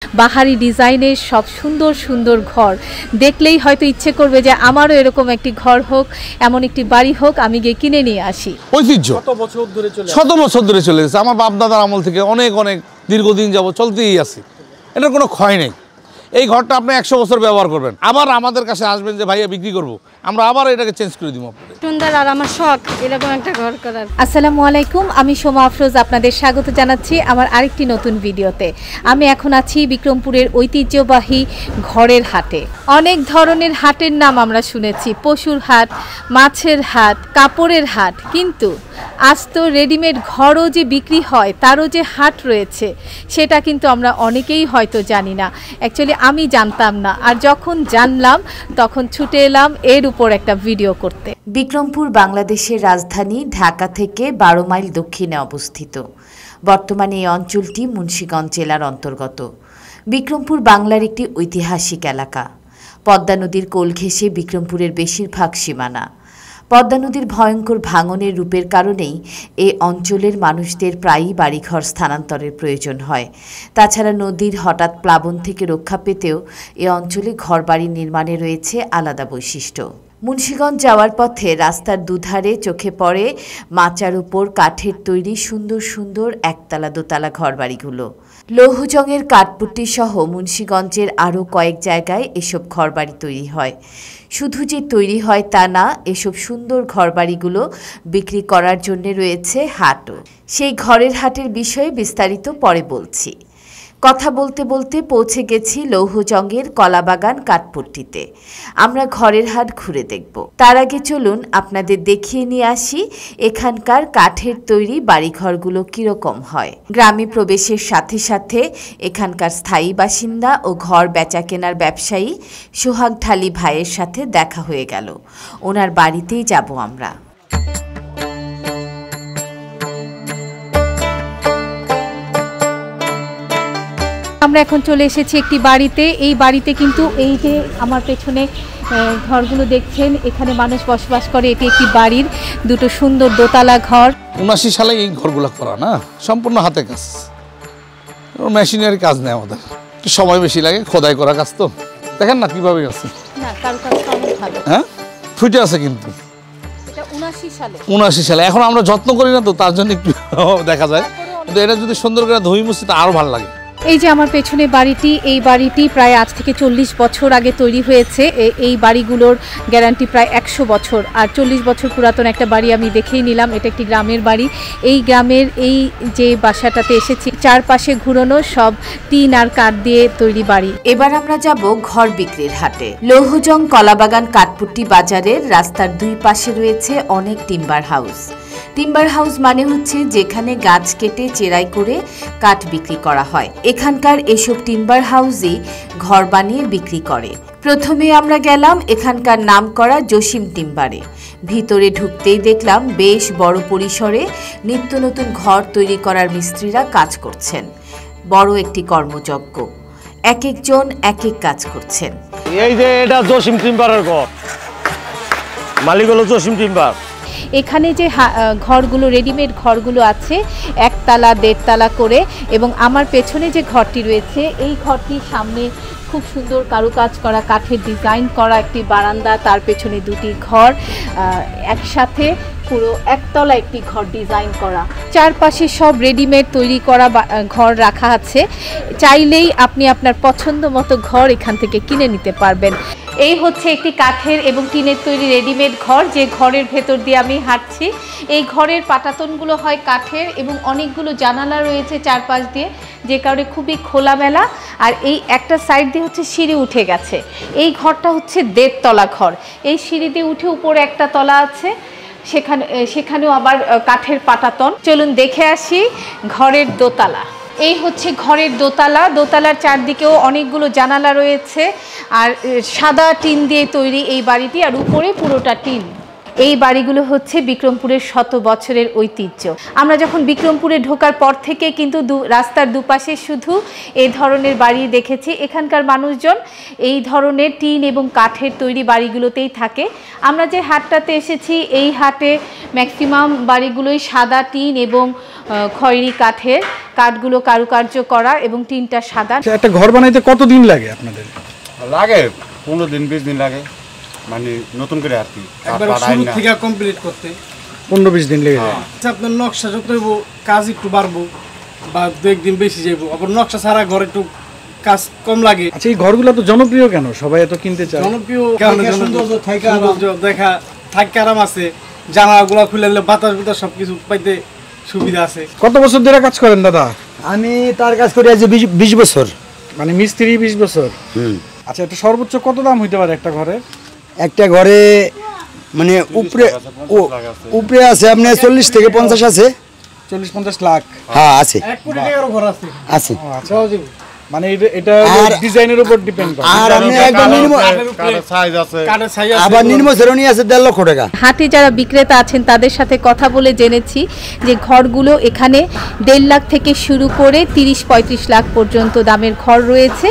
বাহারি ডিজাইনের সব সুন্দর সুন্দর ঘর দেখলেই হয়তো ইচ্ছে করবে যে আমারও এরকম একটি ঘর হোক, এমন একটি বাড়ি হোক, আমি গিয়ে কিনে নিয়ে আসি। ঐতিহ্য শত বছর ধরে চলে গেছে, আমার বাপ দাদার আমল থেকে অনেক অনেক দীর্ঘদিন যাবত চলতেই আছে, এটার কোনো ক্ষয় নেই। এই ঘরটা আপনি 100 বছর ব্যবহার করবেন, আবার আমাদের কাছে আসবেন যে ভাইয়া বিক্রি করব, আমরা আবার এটাকে চেঞ্জ করে দিব। সুন্দর, আর আমার শখ এরকম একটা ঘর করার। আসসালামু আলাইকুম, আমি সোমা আফরোজ আপনাদের স্বাগত জানাচ্ছি আমার আরেকটি নতুন ভিডিওতে। আমি এখন আছি বিক্রমপুরের ঐতিহ্যবাহী ঘরের হাটে। অনেক ধরনের হাটের নাম আমরা শুনেছি, পশুর হাট, মাছের হাট, কাপড়ের হাট, কিন্তু আজ তো রেডিমেড ঘরও যে বিক্রি হয় তারও যে হাট রয়েছে সেটা কিন্তু আমরা অনেকেই হয়তো জানি না। অ্যাকচুয়ালি আমি জানতাম না, আর যখন জানলাম তখন ছুটে এলাম এর উপর একটা ভিডিও করতে। বিক্রমপুর বাংলাদেশের রাজধানী ঢাকা থেকে 12 মাইল দক্ষিণে অবস্থিত। বর্তমানে এই অঞ্চলটি মুন্সিগঞ্জ জেলার অন্তর্গত। বিক্রমপুর বাংলার একটি ঐতিহাসিক এলাকা। পদ্মা নদীর কোল ঘেঁষে বিক্রমপুরের বেশিরভাগ সীমানা। পদ্মা নদীর ভয়ঙ্কর ভাঙনের রূপের কারণেই এই অঞ্চলের মানুষদের প্রায়ই বাড়িঘর স্থানান্তরের প্রয়োজন হয়। তাছাড়া নদীর হঠাৎ প্লাবন থেকে রক্ষা পেতেও এ অঞ্চলে ঘরবাড়ি নির্মাণে রয়েছে আলাদা বৈশিষ্ট্য। মুন্সিগঞ্জ যাওয়ার পথে রাস্তার দুধারে চোখে পড়ে মাচার উপর কাঠের তৈরি সুন্দর সুন্দর একতলা দোতলা ঘরবাড়িগুলো। লৌহজংয়ের কাঠপুট্টি সহ মুন্সিগঞ্জের আরও কয়েক জায়গায় এসব ঘরবাড়ি তৈরি হয়। শুধু যে তৈরি হয় তা না, এসব সুন্দর ঘরবাড়িগুলো বিক্রি করার জন্য রয়েছে হাটও। সেই ঘরের হাটের বিষয়ে বিস্তারিত পরে বলছি। কথা বলতে বলতে পৌঁছে গেছি লৌহজংয়ের কলাবাগান কাঠপট্টিতে। আমরা ঘরের হাট ঘুরে দেখব। তার আগে চলুন আপনাদের দেখিয়ে নিয়ে আসি এখানকার কাঠের তৈরি বাড়িঘরগুলো কীরকম হয়। গ্রামে প্রবেশের সাথে সাথে এখানকার স্থায়ী বাসিন্দা ও ঘর বেচা কেনার ব্যবসায়ী সোহাগ ঢালি ভাইয়ের সাথে দেখা হয়ে গেল। ওনার বাড়িতেই যাব আমরা। আমরা এখন চলে এসেছি একটি বাড়িতে। এই বাড়িতে কিন্তু এই যে আমার পেছনে ঘরগুলো দেখছেন, এখানে মানুষ বসবাস করে। এটি একটি বাড়ির দুটো সুন্দর দোতলা ঘর। 79 সালে এই ঘরগুলো করা না, সম্পূর্ণ হাতে কাজ, মেশিনারি কাজ নেই আমাদের, একটু সময় বেশি লাগে, খোদাই করা কাজ তো। দেখেন না কিভাবে আছে, না কারুকাজটা অনেক ভালো। হ্যাঁ, ফুটে আছে কিন্তু। এটা 79 সালে। এখন আমরা যত্ন করি না তো, তার জন্য একটু দেখা যায়, কিন্তু এটা যদি সুন্দর করে ধুই মুছি তা আরো ভালো লাগে। এই যে আমার পেছনে বাড়িটি, এই বাড়িটি প্রায় আজ থেকে 40 বছর আগে তৈরি হয়েছে। এই বাড়িগুলোর গ্যারান্টি প্রায় 100 বছর। আর 40 বছর পুরাতন একটা বাড়ি আমি দেখেই নিলাম। এটা একটি গ্রামের বাড়ি। এই গ্রামের এই যে বাসাটাতে এসেছি, চারপাশে ঘুরনো সব টিন আর কাঠ দিয়ে তৈরি বাড়ি। এবার আমরা যাব ঘর বিক্রির হাটে। লৌহজং কলাবাগান কাঠপুট্টি বাজারের রাস্তার দুই পাশে রয়েছে অনেক টিম্বার হাউস। টিম্বার হাউস মানে হচ্ছে যেখানে গাছ কেটে চেরাই করে কাঠ বিক্রি করা হয়। এখানকার এসব টিম্বার হাউসই ঘর বানিয়ে বিক্রি করে। প্রথমে আমরা গেলাম এখানকার নামকরা জসিম টিম্বারে। ভিতরে ঢুকতেই দেখলাম বেশ বড় পরিসরে নিত্য নতুন ঘর তৈরি করার মিস্ত্রিরা কাজ করছেন। বড় একটি কর্মযজ্ঞ, এক একজন এক এক কাজ করছেন। এই যে এটা জসিম টিম্বারের ঘর, মালিক হলো জসিম টিম্বার। এখানে যে ঘরগুলো, রেডিমেড ঘরগুলো আছে, একতলা 1.5 তলা করে, এবং আমার পেছনে যে ঘরটি রয়েছে এই ঘরটির সামনে খুব সুন্দর কারুকাজ করা কাঠের ডিজাইন করা একটি বারান্দা, তার পেছনে দুটি ঘর, একসাথে পুরো একতলা একটি ঘর ডিজাইন করা। চারপাশে সব রেডিমেড তৈরি করা ঘর রাখা আছে। চাইলেই আপনি আপনার পছন্দ মতো ঘর এখান থেকে কিনে নিতে পারবেন। এই হচ্ছে একটি কাঠের এবং টিনের তৈরি রেডিমেড ঘর, যে ঘরের ভেতর দিয়ে আমি হাঁটছি। এই ঘরের পাটাতনগুলো হয় কাঠের এবং অনেকগুলো জানালা রয়েছে চারপাশ দিয়ে, যে কারণে খুবই খোলামেলা। আর এই একটা সাইড দিয়ে হচ্ছে সিঁড়ি উঠে গেছে। এই ঘরটা হচ্ছে 1.5 তলা ঘর। এই সিঁড়ি দিয়ে উঠে উপরে একটা তলা আছে, সেখানেও আবার কাঠের পাটাতন। চলুন দেখে আসি ঘরের দোতলা। এই হচ্ছে ঘরের দোতলা। দোতলার চারদিকেও অনেকগুলো জানালা রয়েছে, আর সাদা টিন দিয়ে তৈরি এই বাড়িটি, আর উপরে পুরোটা টিন। এই বাড়িগুলো হচ্ছে বিক্রমপুরের 100 বছরের ঐতিহ্য। আমরা যখন বিক্রমপুরে ঢোকার পর থেকে কিন্তু রাস্তার দুপাশে শুধু এই ধরনের বাড়ি দেখেছি। এখানকার মানুষজন এই ধরনের টিন এবং কাঠের তৈরি বাড়িগুলোতেই থাকে। আমরা যে হাটটাতে এসেছি, এই হাটে ম্যাক্সিমাম বাড়িগুলোই সাদা টিন এবং খয়েরি কাঠের, কাঠগুলো কারুকার্য করা এবং টিনটা সাদা। একটা ঘর বানাইতে কতদিন লাগে আপনাদের? লাগে 15 দিন 20 দিন লাগে, মানে নতুন করে আর কি একবার শুরু থেকে কমপ্লিট করতে 15-20 দিন লেগে যায়। আপনার নকশা যত হইব কাজ একটু বাড়বো বা 2 দিন বেশি যাইব, আবার নকশা ছাড়া ঘর একটু কাজ কম লাগে। আচ্ছা, এই ঘরগুলো তো জনপ্রিয় কেন, সবাই এত কিনতে চায়? জনপ্রিয় সৌন্দর্য দেখা থাকতে আরাম আছে, জানালাগুলো খুলে দিলে বাতাস বাতাস সবকিছু পাইতে সুবিধা আছে। কত বছর ধরে কাজ করেন দাদা? আমি তার কাজ করি আজ 20 বছর। মানে মিস্ত্রি 20 বছর। আচ্ছা, এটা সর্বোচ্চ কত দাম হইতে পারে একটা ঘরে? একটা ঘরে মানে উপরে আছে আপনার 40 থেকে 50 আছে। 40-50 লাখ? হ্যাঁ আছে। 1 কোটি টাকার ঘর আছে। আছে। আচ্ছা, মানে এটা ডিজাইনের উপর ডিপেন্ড করে। আর আপনি একদম নির্ম কাঠের সাইজ আছে, কাঠের সাইজ আছে, আবার নির্ম শ্রেণী আছে 1.5 লক্ষ টাকা। হাটে যারা বিক্রেতা আছেন তাদের সাথে কথা বলে জেনেছি যে ঘরগুলো এখানে 1.5 লাখ থেকে শুরু করে 30-35 লাখ পর্যন্ত দামের ঘর রয়েছে।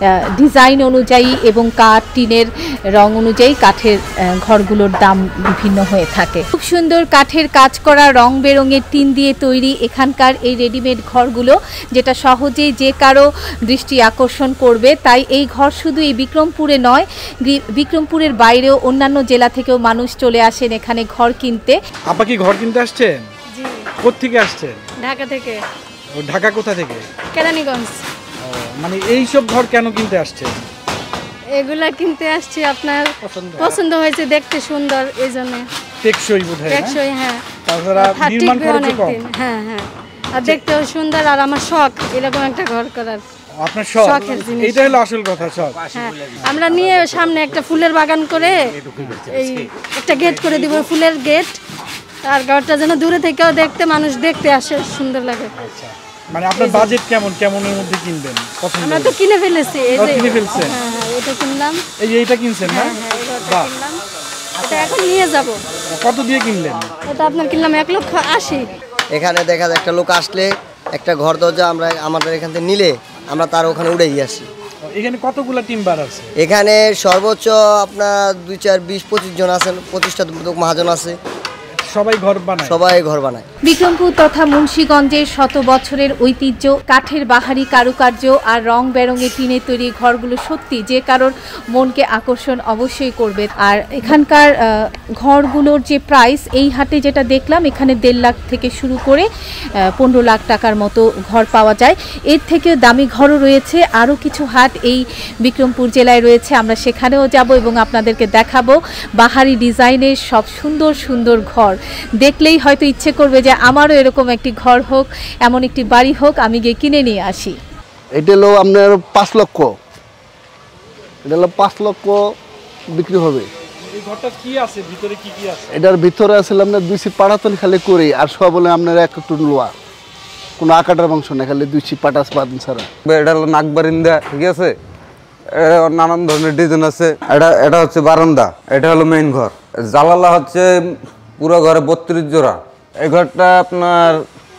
ডিজাইন অনুযায়ী এবং কাঠ টিনের রং অনুযায়ী কাঠের ঘরগুলোর দাম বিভিন্ন হয়ে থাকে। খুব সুন্দর কাঠের কাজ করা রং বেরঙের টিন দিয়ে তৈরি এখানকার এই রেডিমেড ঘরগুলো, যেটা সহজেই যে কারো দৃষ্টি আকর্ষণ করবে। তাই এই ঘর শুধু এই বিক্রমপুরে নয়, বিক্রমপুরের বাইরেও অন্যান্য জেলা থেকেও মানুষ চলে আসেন এখানে ঘর কিনতে। আপা কি ঘর কিনতে আসছেন? জি, কোত্থেকে আসছেন? ঢাকা থেকে। ও, ঢাকা কোথা থেকে? কেরানীগঞ্জ। মানে এই সব ঘর কেন কিনতে আসছেন? এগুলা কিনতে আসছি, আপনার পছন্দ হয়েছে, দেখতে সুন্দর, এই জন্য। টেকসই বোধহয়। টেকসই, হ্যাঁ। তাছাড়া নির্মাণ খরচ কম। হ্যাঁ হ্যাঁ, আর দেখতেও সুন্দর, আর আমার শখ এরকম একটা ঘর করার। আপনার শখ, শখের জিনিস। এইটা হলো আসল কথা, শখ। হ্যাঁ, আমরা নিয়ে সামনে একটা ফুলের বাগান করে এই একটা গেট করে দিব, ফুলের গেট, আর ঘরটা যেন দূরে থেকেও দেখতে মানুষ দেখতে আসে, সুন্দর লাগে। মানে আপনার বাজেট কেমন, কেমনের মধ্যে কিনবেন পছন্দ? আমরা তো কিনে ফেলেছি, এই যে কিনে ফেলছেন? হ্যাঁ হ্যাঁ, এটা কিনলাম। এইটা কিনছেন না? হ্যাঁ হ্যাঁ, এই ঘরটা কিনলাম, এটা এখন নিয়ে যাব। কত দিয়ে কিনলেন? এটা আপনার কিনলাম 1,80,000। এখানে দেখা যায় একটা লোক আসলে একটা ঘর দরজা আমরা আমাদের এখান থেকে নিলে আমরা তার ওখানে উড়ে আসি। এখানে কতগুলা টিম্বার আছে? এখানে সর্বোচ্চ আপনার 2, 4, 20, 25 জন আছেন, 25টা মহাজন আছে। সবাই ঘর বানায়? সবাই ঘর বানায়। বিক্রমপুর তথা মুন্সিগঞ্জের শত বছরের ঐতিহ্য, কাঠের বাহারি কারুকার্য আর রং বেরঙের টিনের তৈরি ঘরগুলো সত্যি যে কারোর মনকে আকর্ষণ অবশ্যই করবে। আর এখানকার ঘরগুলোর যে প্রাইস, এই হাটে যেটা দেখলাম এখানে 1.5 লাখ থেকে শুরু করে 15 লাখ টাকার মতো ঘর পাওয়া যায়। এর থেকে দামি ঘরও রয়েছে। আরও কিছু হাট এই বিক্রমপুর জেলায় রয়েছে, আমরা সেখানেও যাব এবং আপনাদেরকে দেখাবো বাহারি ডিজাইনের সব সুন্দর সুন্দর ঘর। দেখলেই হয়তো ইচ্ছে করবে যে আমারও এরকম একটি ঘর হোক, এমন একটি বাড়ি হোক, আমি গিয়ে কিনে নিয়ে আসি। এটা হলো আপনার 5 লক্ষ, এটা হলো 5 লক্ষ বিক্রি হবে। এই ঘরটা কি আছে ভিতরে, কি কি আছে? এটার ভিতরে আছে আপনার 2 সিট পাটাতন খালি করে, আর সব বলে আপনার 1 টন লোয়া, কোনো আকাটার মাংস না, খালি 2 সিট পাটাস পাতন ছাড়া। এটা হলো নাকবারিন্দা, ঠিক আছে, নানান ধরনের ডিজাইন আছে। এটা হচ্ছে বারান্দা, এটা হলো মেইন ঘর। জানালা হচ্ছে পুরো ঘরে 32 জোড়া। এই ঘরটা আপনার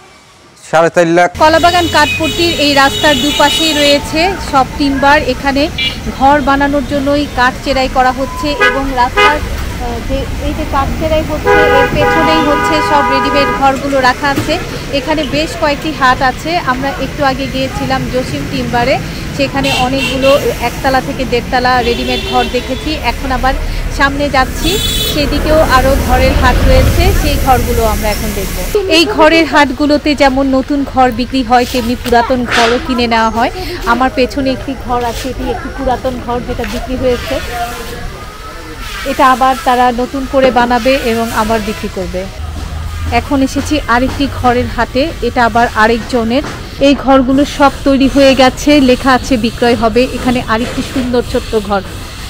4.5 লাখ। কলাবাগান কাঠপট্টির এই রাস্তার দুপাশেই রয়েছে সব টিম্বার। এখানে ঘর বানানোর জন্যই কাঠ চেরাই করা হচ্ছে এবং রাস্তার যে এই যে কাঠ চেরাই হচ্ছে এর পেছনেই হচ্ছে সব রেডিমেড ঘরগুলো রাখা আছে। এখানে বেশ কয়েকটি হাট আছে। আমরা একটু আগে গিয়েছিলাম জসিম টিম্বারে, সেখানে অনেকগুলো 1 তলা থেকে 1.5 তলা রেডিমেড ঘর দেখেছি। এখন আবার সামনে যাচ্ছি, সেদিকেও আরও ঘরের হাট রয়েছে, সেই ঘরগুলো আমরা এখন দেখব। এই ঘরের হাটগুলোতে যেমন নতুন ঘর বিক্রি হয়, তেমনি পুরাতন ঘরও কিনে নেওয়া হয়। আমার পেছনে একটি ঘর আছে, এটি একটি পুরাতন ঘর যেটা বিক্রি হয়েছে। এটা আবার তারা নতুন করে বানাবে এবং আবার বিক্রি করবে। এখন এসেছি আরেকটি ঘরের হাটে, এটা আবার আরেকজনের। এই ঘরগুলো সব তৈরি হয়ে গেছে, লেখা আছে বিক্রয় হবে। এখানে আরেকটি সুন্দর ছোট্ট ঘর,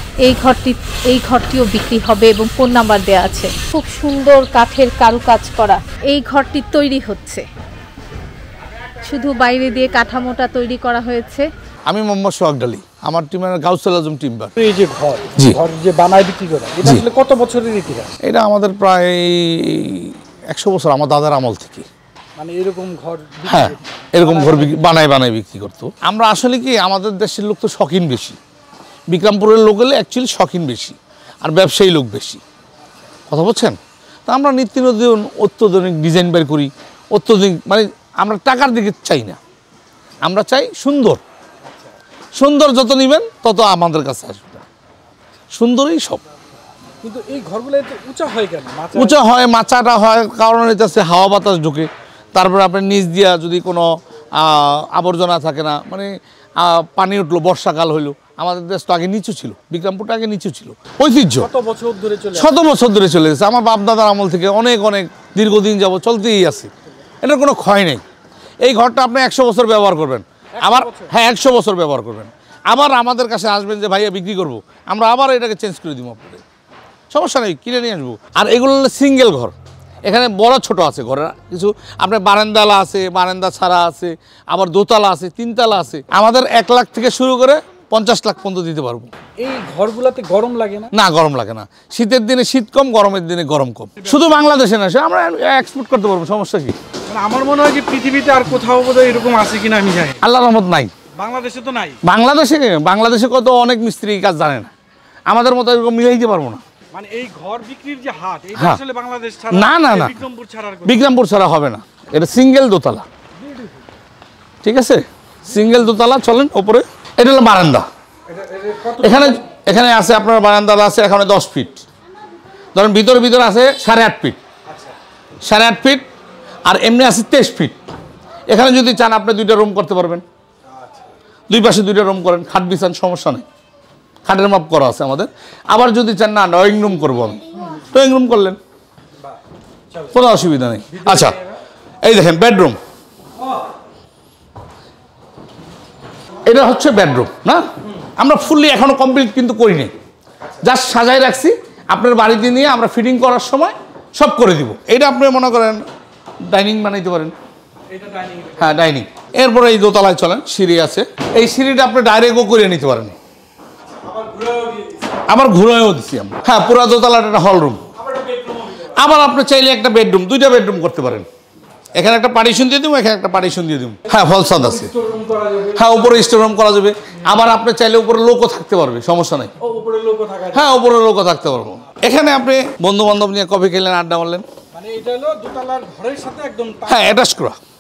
এই ঘরটিও বিক্রি হবে এবং ফোন নাম্বার দেওয়া আছে। খুব সুন্দর কাঠের কারুকাজ করা এই ঘরটি তৈরি হচ্ছে, শুধু বাইরে দিয়ে কাঠামোটা তৈরি করা হয়েছে। আমি মোহাম্মদ সোহাগ আলী, আমার টিমের গাউসুল আজম টিম্বার। এই যে ঘর যে বানায় বিক্রি করে, এটা আসলে কত বছরের ইতিহাস? এটা আমাদের প্রায় 100 বছর, আমার দাদার আমল থেকে। মানে এরকম ঘর, হ্যাঁ, এরকম ঘর বানায় বিক্রি করতো। আমরা আসলে কি, আমাদের দেশের লোক তো শখিন বেশি, বিক্রমপুরের লোক হলে অ্যাকচুয়ালি শখিন বেশি আর ব্যবসায়ী লোক বেশি, কথা বলছেন। তা আমরা নিত্য নতুন অত্যাধুনিক ডিজাইন বের করি, অত্যধিক মানে আমরা টাকার দিকে চাই না, আমরা চাই সুন্দর। সুন্দর যত নেবেন তত আমাদের কাছে আসবে, সুন্দরই সব। কিন্তু এই ঘরগুলো এত উঁচা হয় কেন? উঁচা হয়, মাচাটা হয় কারণ এটাছে হাওয়া বাতাস ঢুকে। তারপরে আপনার নিচ দিয়া যদি কোনো আবর্জনা থাকে না, মানে পানি উঠলো, বর্ষাকাল হইলো। আমাদের দেশ তো আগে নিচু ছিল, বিক্রমপুরটা আগে নিচু ছিল, ঐতিহ্য কত বছর ধরে চলে, শত বছর ধরে চলে গেছে। আমার বাপ দাদার আমল থেকে অনেক অনেক দীর্ঘদিন যাবত চলতেই আছে, এটার কোনো ক্ষয় নেই। এই ঘরটা আপনি 100 বছর ব্যবহার করবেন, আবার হ্যাঁ 100 বছর ব্যবহার করবেন, আবার আমাদের কাছে আসবেন যে ভাইয়া বিক্রি করব, আমরা আবার এটাকে চেঞ্জ করে দিব আপনাদের, সমস্যা নেই, কিনে নিয়ে আসবো। আর এগুলো হলো সিঙ্গেল ঘর, এখানে বড় ছোট আছে ঘরের কিছু, আপনার বারান্দালা আছে, বারান্দা ছাড়া আছে, আবার দোতলা আছে, 3 তলা আছে। আমাদের 1 লাখ থেকে শুরু করে 50 লাখ পর্যন্ত দিতে পারবো। এই ঘরগুলোতে গরম লাগে না? না, গরম লাগে না। শীতের দিনে শীত কম, গরমের দিনে গরম কম। শুধু বাংলাদেশে না, সে আমরা এক্সপোর্ট করতে পারবো, সমস্যা কি? মানে আমার মনে হয় যে পৃথিবীতে আর কোথাও বোধহয় এরকম আছে কিনা আমি জানি। আল্লাহর রহমত নাই, বাংলাদেশে তো নাই। বাংলাদেশে কত অনেক মিস্ত্রি কাজ জানে না, আমাদের মতো এরকম মিলাইতে পারবো না। মানে এই ঘর বিক্রির যে হাট, এটা আসলে বাংলাদেশ ছাড়া, না না না, বিক্রমপুর ছাড়া হবে না। এটা সিঙ্গেল দোতলা, ঠিক আছে, সিঙ্গেল দোতলা। চলেন ওপরে, এটা হলো বারান্দা। এখানে আছে আপনার বারান্দা আছে এখানে 10 ফিট, ধরেন ভিতরে আছে 8.5 ফিট, 8.5 ফিট, আর এমনি আছে 23 ফিট। এখানে যদি চান আপনি 2টা রুম করতে পারবেন, 2 পাশে 2টা রুম করেন, খাট বিছান, সমস্যা নেই, খাটের মাপ করা আছে আমাদের। আবার যদি চান না ড্রয়িং রুম করবো আমি, ড্রয়িং রুম করলেন, কোনো অসুবিধা নেই। আচ্ছা, এই দেখেন বেডরুম, এটা হচ্ছে বেডরুম না, আমরা ফুললি এখনো কমপ্লিট কিন্তু করিনি, জাস্ট সাজাই রাখছি। আপনার বাড়িতে নিয়ে আমরা ফিটিং করার সময় সব করে দিব। এটা আপনি মনে করেন ডাইনিং বানাইতে পারেন, হ্যাঁ ডাইনিং। এরপরে এই দোতলায় চলেন, সিঁড়ি আছে, এই সিঁড়িটা আপনি ডাইরেক্টও করে নিতে পারেন, আবার ঘুরেও দিচ্ছি আমরা। হ্যাঁ, পুরো দোতলাটা একটা হল রুম, আবার আপনি চাইলে একটা বেডরুম, 2টা বেডরুম করতে পারেন। এখানে একটা পার্টিশন দিয়ে দিব, এখানে একটা পার্টিশন দিয়ে দিব। হ্যাঁ, ফলসাদ আছে, হ্যাঁ উপরে স্টোর রুম করা যাবে। আবার আপনি চাইলে উপরে লোকও থাকতে পারবে, সমস্যা নাই। হ্যাঁ, উপরে লোকও থাকতে পারবো। এখানে আপনি বন্ধু বান্ধব নিয়ে কফি খেলেন, আড্ডা মারলেন। মানে এটা হলো দোতলার ঘরের সাথে একদম, হ্যাঁ অ্যাটাচ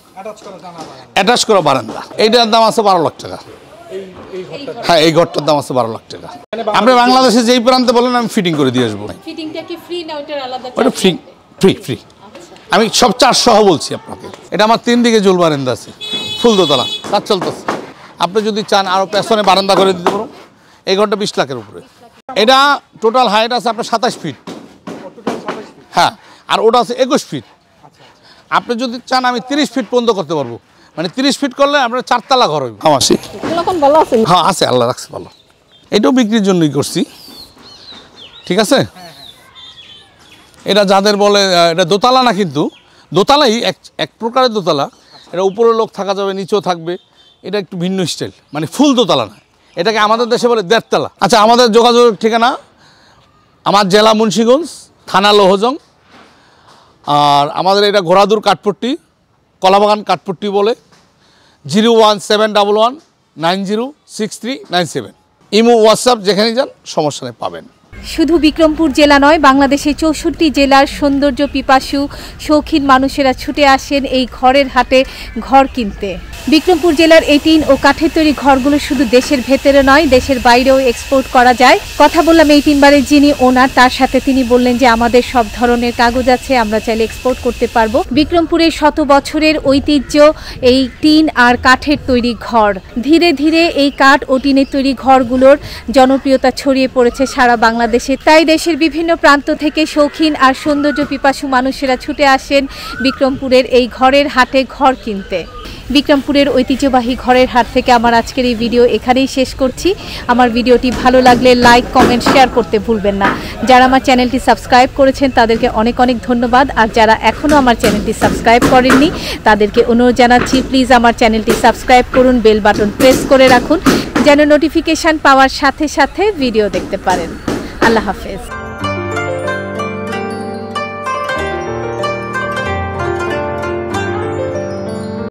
করা বারান্দা। এইটার দাম আছে 12 লাখ টাকা। হ্যাঁ, এই ঘরটার দাম আছে 12 লাখ টাকা। আপনি বাংলাদেশে যেই প্রান্তে বলেন আমি ফিটিং করে দিয়ে আসবো। ফিটিংটা কি ফ্রি না ওটার আলাদা? ওটা ফ্রি। আমি সব 4 সহ বলছি আপনাকে। এটা আমার 3 দিকে জুল বারান্দা আছে, ফুল দোতলা, কাজ চলতেছে। আপনি যদি চান আরো পেছনে বারান্দা করে দিতে পারো। এই ঘরটা 20 লাখের উপরে। এটা টোটাল হাইট আছে আপনার 27 ফিট, হ্যাঁ, আর ওটা আছে 21 ফিট। আপনি যদি চান আমি 30 ফিট পর্যন্ত করতে পারবো, মানে 30 ফিট করলে আপনার 4 তলা ঘর হইবে। হ্যাঁ আছে, আল্লাহ রাখছে ভালো। এটাও বিক্রির জন্যই করছি, ঠিক আছে। এটা যাদের বলে এটা দোতলা না, কিন্তু দোতলাই এক প্রকারের দোতলা। এটা উপরে লোক থাকা যাবে, নিচেও থাকবে। এটা একটু ভিন্ন স্টাইল, মানে ফুল দোতলা না, এটাকে আমাদের দেশে বলে 1.5 তলা। আচ্ছা, আমাদের যোগাযোগের ঠিকানা আমার জেলা মুন্সিগঞ্জ, থানা লোহজং, আর আমাদের এটা ঘোড়াদুর কাঠপট্টি, কলাবাগান কাঠপট্টি বলে। 01711906397। ইমো, হোয়াটসঅ্যাপ যেখানে যান সমস্যা নেই, পাবেন। শুধু বিক্রমপুর জেলা নয়, বাংলাদেশের 64 জেলার সৌন্দর্য পিপাসু শৌখিন মানুষেরা ছুটে আসেন এই ঘরের হাটে ঘর কিনতে। বিক্রমপুর জেলার এই টিন ও কাঠের তৈরি ঘরগুলো শুধু দেশের ভেতরে নয়, দেশের বাইরেও এক্সপোর্ট করা যায়। কথা বললাম এই টিনবারের যিনি ওনার, তার সাথে তিনি বললেন যে আমাদের সব ধরনের কাগজ আছে, আমরা চাইলে এক্সপোর্ট করতে পারবো। বিক্রমপুরের 100 বছরের ঐতিহ্য এই টিন আর কাঠের তৈরি ঘর। ধীরে ধীরে এই কাঠ ও টিনের তৈরি ঘরগুলোর জনপ্রিয়তা ছড়িয়ে পড়েছে সারা বাংলাদেশে। তাই দেশের বিভিন্ন প্রান্ত থেকে শৌখিন আর সৌন্দর্য পিপাসু মানুষেরা ছুটে আসেন বিক্রমপুরের এই ঘরের হাটে ঘর কিনতে। বিক্রমপুরের ঐতিহ্যবাহী ঘরের হাট থেকে আমার আজকের এই ভিডিও এখানেই শেষ করছি। আমার ভিডিওটি ভালো লাগলে লাইক, কমেন্ট, শেয়ার করতে ভুলবেন না। যারা আমার চ্যানেলটি সাবস্ক্রাইব করেছেন তাদেরকে অনেক অনেক ধন্যবাদ। আর যারা এখনও আমার চ্যানেলটি সাবস্ক্রাইব করেননি তাদেরকে অনুরোধ জানাচ্ছি, প্লিজ আমার চ্যানেলটি সাবস্ক্রাইব করুন, বেল বাটন প্রেস করে রাখুন যেন নোটিফিকেশান পাওয়ার সাথে সাথে ভিডিও দেখতে পারেন। আল্লাহ হাফেজ।